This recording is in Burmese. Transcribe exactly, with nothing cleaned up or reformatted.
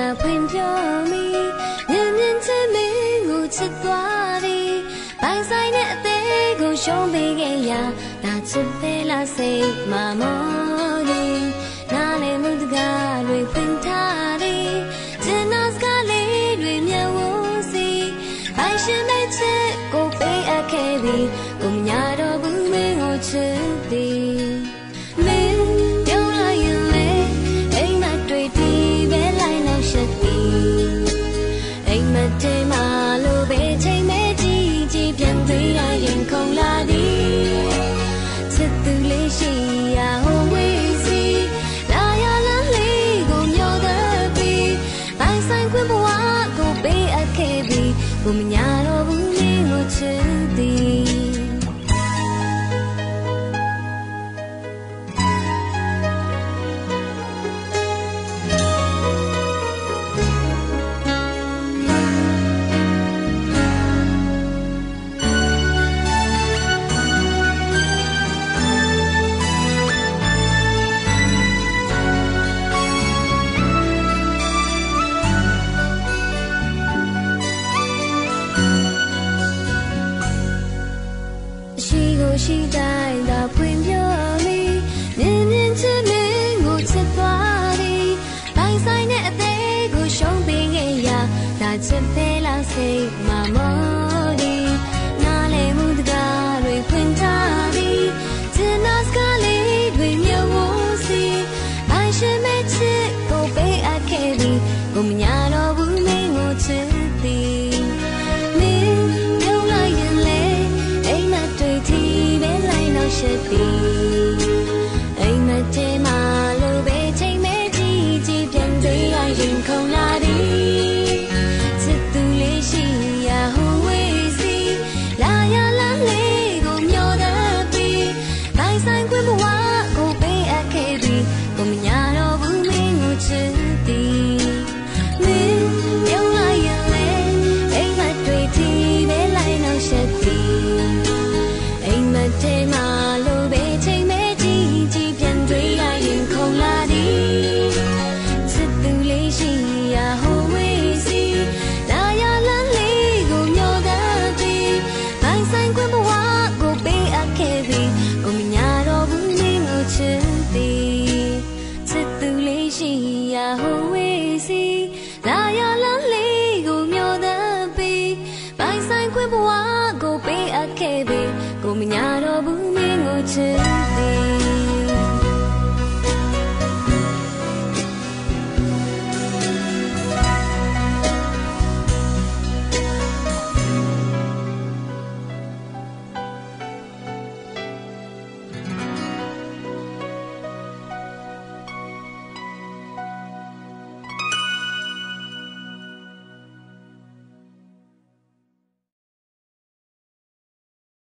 တာဖွင့်ပြောမိမြင်မြင်ချင်းမင်းကိုချစ်သွားသည်ပိုင်ဆိုင်တဲ့အသေးကိုရှုံးပေးခဲ့ရဒါချစ်ပဲလားစိတ်မမောသည်နားလေမှုတကားတွေဖွင့်ထားသည်ကျန်နာစကားလေးတွေမျက်ဝန်းစီပိုင်ရှင်မဲ့ချစ်ကိုပေးအပ်ခဲ့ပြီးကိုမညာတော့ဘူးမင်းကိုချစ်သည်မင်းပြောလိုက်ရင်လေအိမ်မတွေ့ဒီပဲလိုက်နောက်ရှက်သည်အိမ်မတဲမလို့ပဲချိန်မဲ့ကြည့်ကြည့်ပြန်တွေ့ရရင်ခုံလာသည်ချစ်သူလေးရှိရာဟိုဝေးစီလာရလမ်းလေးကိုမျောတဲ့ပြီးပိုင်ဆိုင်ခွင့်ဘဝကိုပေးအပ်ခဲ့ပြီးကိုမညာတော့ဘူးမင်းကိုချစ်သည်ရှိတိုင်းသာဖွင့်ပြောမိမြင်မြင်ချင်းမင်းကိုချစ်သွားသည်ပိုင်ဆိုင်တဲ့အသေးကိုရှုံးပေးခဲ့ရဒါချစ်ပဲလားစိတ်မမောသည်နားလေမှုတကားတွေဖွင့်ထားသည်ကျန်နာစကားလေးတွေမျက်ဝန်းစီပိုင်ရှင်မဲ့ချစ်ကိုပေးအပ်ခဲ့ပြီးကိုမညာတော့ဘူးမင်းကိုချစ်သည်မင်းပြုံးလိုက်ရင်လေအိမ်မတွေ့သည်ရှက်သည်အိမ်မတဲမလို့ပဲချိန်မဲ့ကြည့်ကြည့်ပြန်တွေ့ရရင်ခုံလာသည်ချစ်သူလေးရှိရာဟိုဝေးစီလာရလမ်းလေးကိုမျောတဲ့ပြီးပိုင်ဆိုင်ခွင့်ဘဝကိုပေးအပ်ခဲ့ပြီးကိုမညာတော့ဘူးမင်းကိုချစ်သည်မင်းပြုံးလိုက်ရင်လေအိမ်မတွေ့သည်ပဲလိုက်နောက်ရှက်သည်အိမ်မတဲမဟိုဝေးစီလာရလမ်းလေးကိုမျောတဲ့ပြီးပိုင်ဆိုင်ခွင့်ဘဝကိုပေးအပ်ခဲ့ပြီးကိုမညာတော့ဘူးမင်းကိုချစ်